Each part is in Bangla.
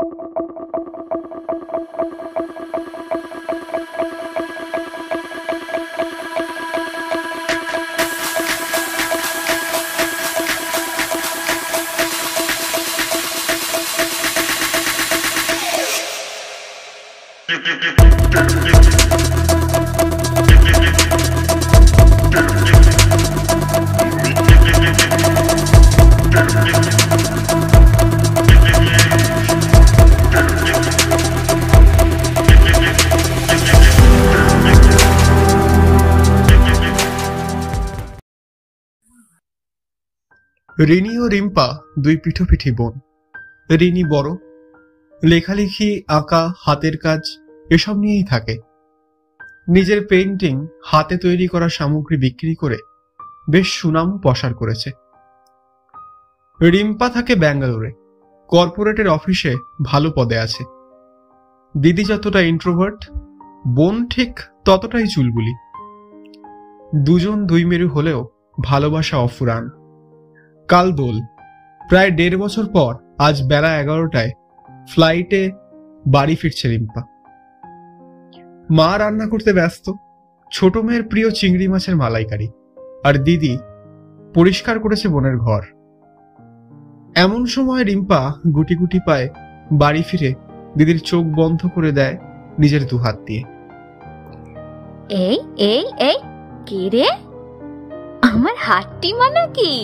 রিনি ও রিম্পা দুই পিঠোপিঠি বোন। রিনি বড়, লেখালেখি, আঁকা, হাতের কাজ এসব নিয়েই থাকে। নিজের পেইন্টিং, হাতে তৈরি করা সামগ্রী বিক্রি করে বেশ সুনাম প্রসার করেছে। রিম্পা থাকে ব্যাঙ্গালোরে, কর্পোরেটের অফিসে ভালো পদে আছে। দিদি যতটা ইন্ট্রোভার্ট, বোন ঠিক ততটাই চুলবুলি। দুজন দুই মেরু হলেও ভালোবাসা অফুরান। কাল দোল, প্রায় 1.5 বছর পর আজ বেলা 11টায় ফ্লাইটে বাড়ি ফিরছে রিম্পা। মা রান্না করতে ব্যস্ত, ছোট মেয়ের প্রিয় চিংড়ি মাছের মালাইকারি, আর দিদি পরিষ্কার করেছে বোনের ঘর। এমন সময় রিম্পা গুটি গুটি পায়ে বাড়ি ফিরে দিদির চোখ বন্ধ করে দেয় নিজের দুহাত দিয়ে। এই এই এই কে রে? আমার হাতটি মানে কি?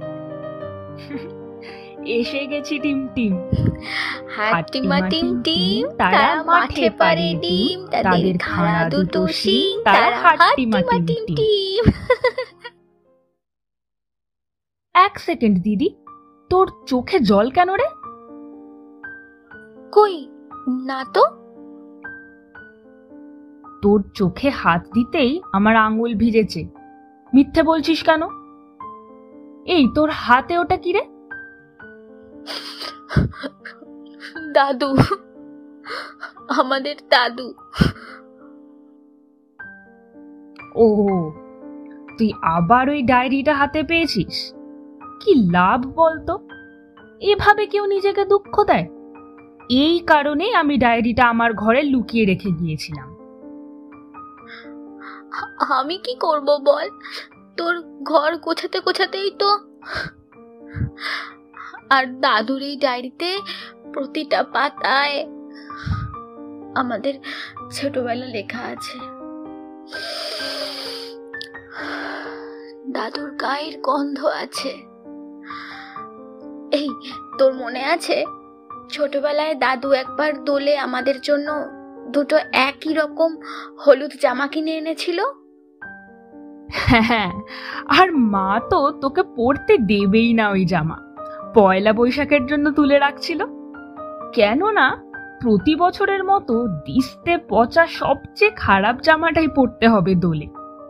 এসে গেছি টিম টিম। হাট্টিমা টিম টিম, তারা মাঠে পারে ডিম, তাদের খাড়া দুটো শিং, তারা হাট্টিমা টিম টিম। এক সেকেন্ড দিদি, তোর চোখে জল কেন রে? কই না তো। তোর চোখে হাত দিতেই আমার আঙুল ভিজেছে। মিথ্যে বলছিস কেন? এই তোর হাতে ওটা কি রে? দাদু, আমাদের দাদু। ও, তুই আবার ওই ডায়েরিটা হাতে পেয়েছিস? কি লাভ বলতো? এভাবে কেউ নিজেকে দুঃখ দেয়? এই কারণেই আমি ডায়েরিটা আমার ঘরে লুকিয়ে রেখে গিয়েছিলাম। আমি কি করব বল? তোর ঘর গোছাতে গোছাতেই তো। আর দাদুর এই ডায়েরিতে প্রতিটা পাতায় আমাদের ছোটবেলা লেখা আছে। দাদুর গায়ের গন্ধ আছে। এই তোর মনে আছে ছোটবেলায় দাদু একবার দোলে আমাদের জন্য দুটো একই রকম হলুদ জামা কিনে এনেছিল? হ্যাঁ, আর মা তো তোকে পরতে দেবেই না ওই জামা, পয়লা বৈশাখের জন্য তুলে রাখছিল। কেননা প্রতি বছরের মতো দিস্তে পচা সবচেয়ে খারাপ জামাটাই পরতে হবে দোলে।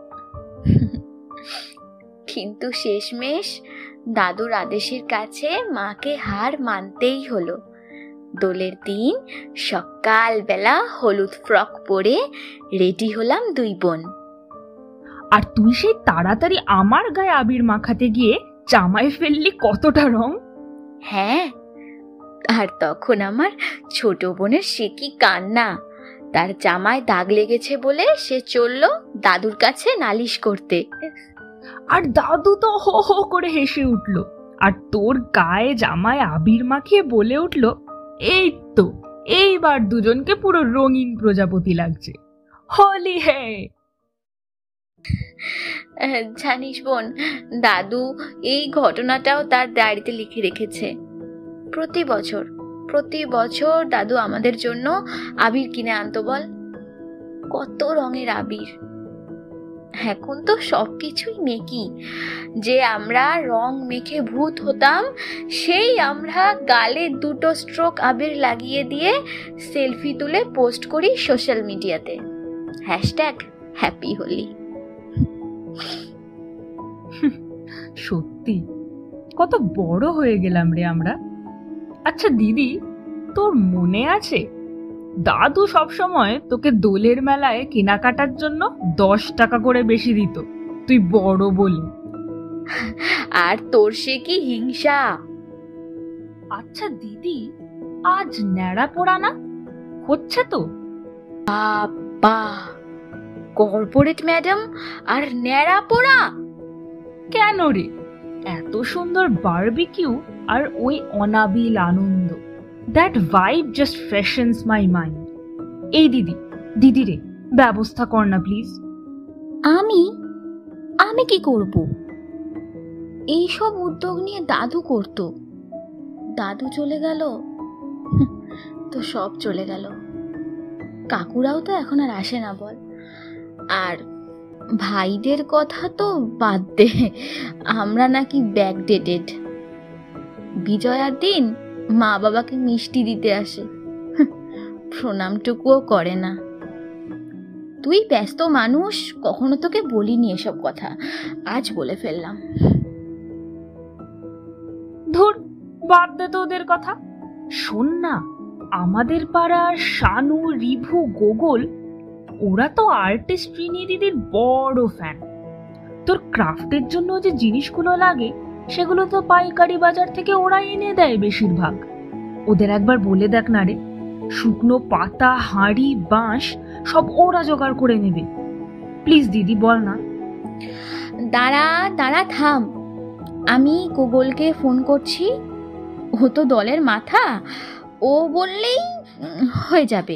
কিন্তু শেষমেশ দাদুর আদেশের কাছে মাকে হার মানতেই হলো। দোলের দিন সকালবেলা হলুদ ফ্রক পরে রেডি হলাম দুই বোন। আর তুই সেই তাড়াতাড়ি আমার গায়ে আবির মাখাতে গিয়ে জামায় ফেললি কতটা রং। হ্যাঁ, আর তখন আমার ছোট বোনের সে কি কান্না! তার জামায় দাগ লেগেছে বলে সে চলল দাদুর কাছে নালিশ করতে। আর দাদু তো হো হো করে হেসে উঠল, আর তোর গায়ে জামায় আবির মাখিয়ে বলে উঠল, এই তো এইবার দুজনকে পুরো রঙিন প্রজাপতি লাগছে, হোলি হে। জানিস বোন, দাদু এই ঘটনাটাও তার ডায়েরিতে লিখে রেখেছে। প্রতি বছর দাদু আমাদের জন্য আবির কিনে আনতো। বল কত রঙের আবির! এখন তো সবকিছুই মেকি। যে আমরা রং মেখে ভূত হতাম, সেই আমরা গালে দুটো স্ট্রোক আবির লাগিয়ে দিয়ে সেলফি তুলে পোস্ট করি সোশ্যাল মিডিয়াতে, হ্যাপি হোলি। সত্যি কত বড় হয়ে গেলাম রে আমরা। আচ্ছা দিদি, তোর মনে আছে দাদু সবসময় তোকে দোলের মেলায় কেনাকাটার জন্য 10 টাকা করে বেশি দিত, তুই বড় বলি? আর তোর সে কি হিংসা! আচ্ছা দিদি, আজ ন্যাড়া পোড়া না হচ্ছে তো? বাহ, কর্পোরেট ম্যাডাম আর ন্যাড়া পোড়া! কেন রে, এত সুন্দর বারবিকিউ আর ওই অনাবিল আনন্দ, that vibe just freshens my mind. এই দিদি রে, ব্যবস্থা কর না প্লিজ। আমি আমি কি করব? এইসব উদ্যোগ নিয়ে দাদু করতো। দাদু চলে গেল তো সব চলে গেল। কাকুরাও তো এখন আর আসে না বল। আর ভাইদের কথা তো বাদ দে, আমরা নাকি ব্যাকডেটেড। বিজয়ার দিন মা বাবাকে মিষ্টি দিতে আসে, প্রণামটুকুও করে না। তুই ব্যস্ত মানুষ, কখনো তোকে বলিনি এসব কথা, আজ বলে ফেললাম। ধুর, বাদ দে তো ওদের কথা। শোন না, আমাদের পাড়ার শানু, রিভু, গোগল, ওরা তো আর্টিস্ট রিনি দিদির বড় ফ্যান। তোর ক্রাফটের জন্য যে জিনিসগুলো লাগে সেগুলো তো পাইকারি বাজার থেকে ওরা এনে দেয় বেশিরভাগ। ওদের একবার বলে দেখ না রে, শুকনো পাতা, হাঁড়ি, বাঁশ সব ওরা জোগাড় করে নেবে। প্লিজ দিদি, বল না। দাঁড়া থাম, আমি গোগলকে ফোন করছি। ও তো দলের মাথা, ও বললেই হয়ে যাবে।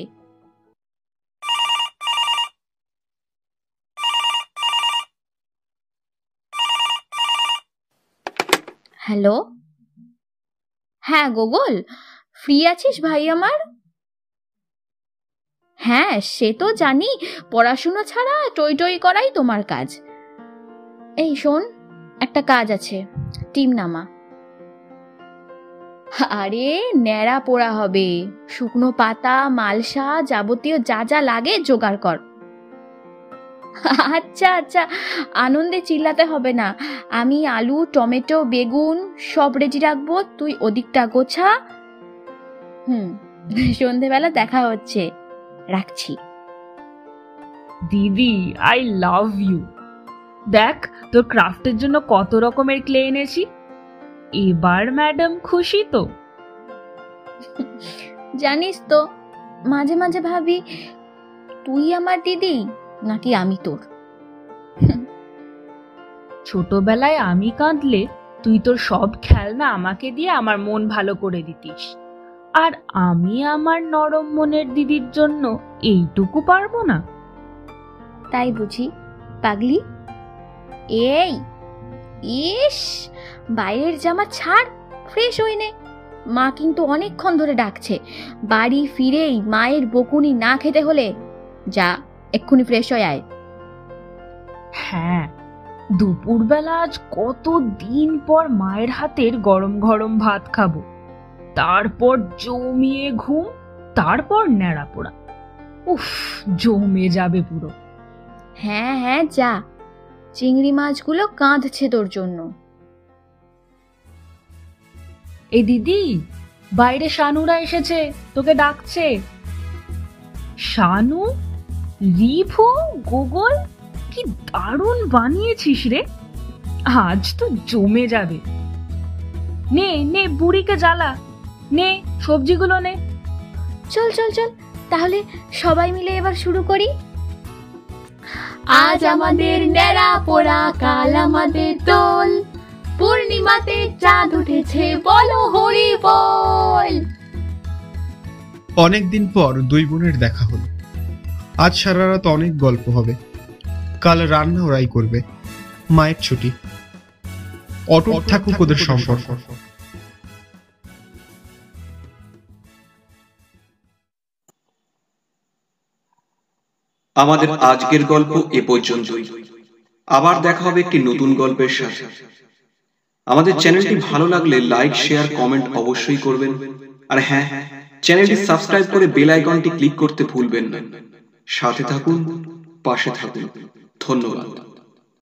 হ্যালো, হ্যাঁ গোগল, ফ্রি আছিস ভাই আমার? হ্যাঁ, সে তো জানি, পড়াশুনো ছাড়া টই টই করাই তোমার কাজ। এই শোন, একটা কাজ আছে, টিম নামা। আরে ন্যাড়া পোড়া হবে, শুকনো পাতা, মালসা, যাবতীয় যা যা লাগে জোগাড় কর। আচ্ছা, আনন্দে চিল্লাতে হবে না। আমি আলু, টমেটো, বেগুন সব রেডি রাখবো, তুই ওদিকটা গোছা। সন্ধেবেলা দেখা হচ্ছে, রাখছি। দিদি, আই লাভ ইউ। দেখ, তোর ক্রাফটের জন্য কত রকমের ক্লে এনেছি। এবার ম্যাডাম খুশি তো? জানিস তো, মাঝে মাঝে ভাবি তুই আমার দিদি নাকি আমি তোর। ছোটবেলায় আমি কাঁদলে তুই তোর সব খেলনা আমাকে দিয়ে আমার মন ভালো করে দিতিস, আর আমি আমার নরম মনের দিদির জন্য এইটুকু পারবো না? তাই বুঝি পাগলি? এই ইস, বাইরের জামা ছাড়, ফ্রেশ হয়ে নে। মা কিন্তু অনেকক্ষণ ধরে ডাকছে। বাড়ি ফিরেই মায়ের বকুনি না খেতে হলে যা, এক্ষুনি ফ্রেশ হয়ে আয়। হ্যাঁ, দুপুরবেলা আজ কত দিন পর মায়ের হাতের গরম গরম ভাত খাবো, তারপর জমিয়ে ঘুম, তারপর ন্যাড়া পোড়া। উফ, জমে যাবে পুরো। হ্যাঁ যা, চিংড়ি মাছগুলো কাঁদছে তোর জন্য। এই দিদি, বাইরে শানুরা এসেছে, তোকে ডাকছে। শানু, রিভু, গোগল, কি দারুণ বানিয়েছিস রে, আজ তো জমে যাবে। নে বুড়িকে জ্বালা, নে সবজিগুলো নে। চল তাহলে সবাই মিলে এবার শুরু করি। আজ আমাদের ন্যাড়া পোড়া, কাল আমাদের দোল, পূর্ণিমাতে চাঁদ উঠেছে, বলো হরি বল। অনেকদিন পর দুই বোনের দেখা হলো। আজ সারা রাত অনেক গল্প হবে, কাল রান্না ওরাই করবে, মায়ের ছুটি। অটুট থাকুক ওদের সম্পর্ক। আমাদের আজকের গল্প এ পর্যন্তই। আবার দেখা হবে একটি নতুন গল্পের সাথে। আমাদের চ্যানেলটি ভালো লাগলে লাইক, শেয়ার, কমেন্ট অবশ্যই করবেন। আর হ্যাঁ, চ্যানেলটি সাবস্ক্রাইব করে বেল আইকনটি ক্লিক করতে ভুলবেন না। সাথে থাকুন, পাশে থাকুন। ধন্যবাদ।